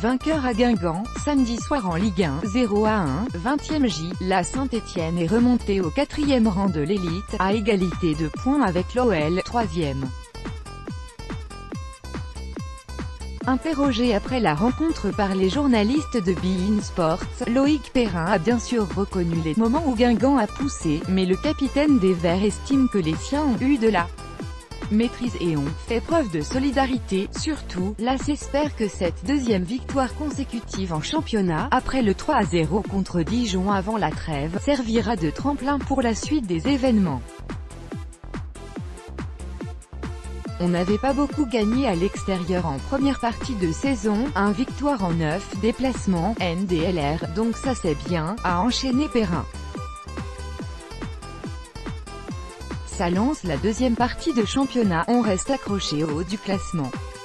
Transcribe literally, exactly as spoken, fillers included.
vainqueur à Guingamp, samedi soir en Ligue un, zéro à un, vingtième J, la Saint-Étienne est remontée au quatrième rang de l'élite, à égalité de points avec l'O L, troisième. Interrogé après la rencontre par les journalistes de beIN Sports, Loïc Perrin a bien sûr reconnu les moments où Guingamp a poussé, mais le capitaine des Verts estime que les siens ont eu de la maîtrise et ont fait preuve de solidarité. Surtout, l'A S espère que cette deuxième victoire consécutive en championnat, après le trois à zéro contre Dijon avant la trêve, servira de tremplin pour la suite des événements. On n'avait pas beaucoup gagné à l'extérieur en première partie de saison, un victoire en neuf déplacements, N D L R, donc ça c'est bien, a enchaîné Perrin. Ça lance la deuxième partie de championnat, on reste accroché au haut du classement.